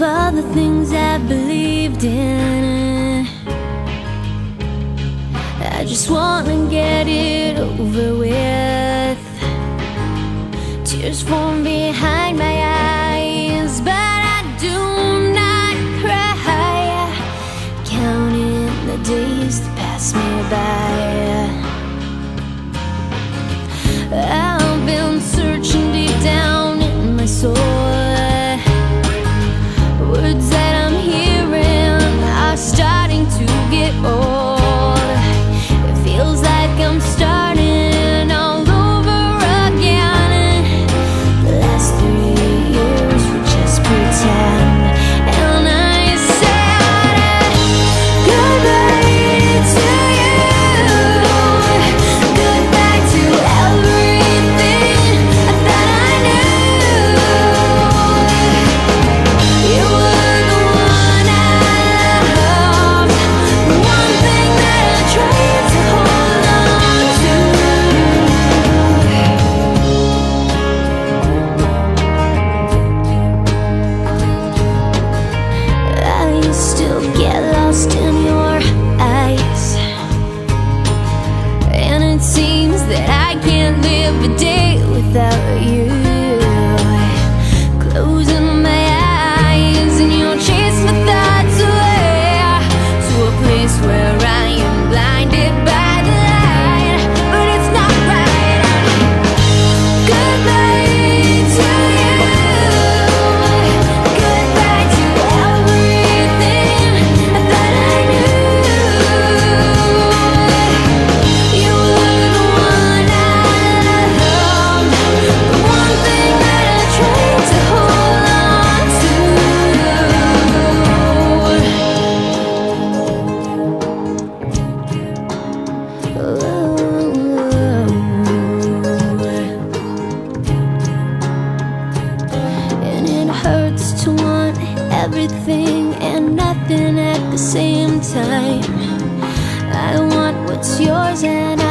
all the things I believed in. I just wanna get it over with. Tears form behind my eyes, but I do not cry, counting the days that pass me by. I've been searching deep down in my soul. Words that I'm hearing are starting to get old. It feels like I'm starting all over again. The last 3 years were just pretend, and I said goodbye to you, goodbye to everything I thought I knew. You were the one I loved, the one thing that I tried to hold on to. I still get lost in your eyes, and it seems that I can't live a day without you. Closing my eyes and you'll chase my thoughts away to a place where I am blinded by the light, but it's not right. Goodbye to you, goodbye to everything I thought I knew. You were the one I loved, the one thing that I tried to hold on to. And it hurts to want everything and nothing at the same time. I want what's yours and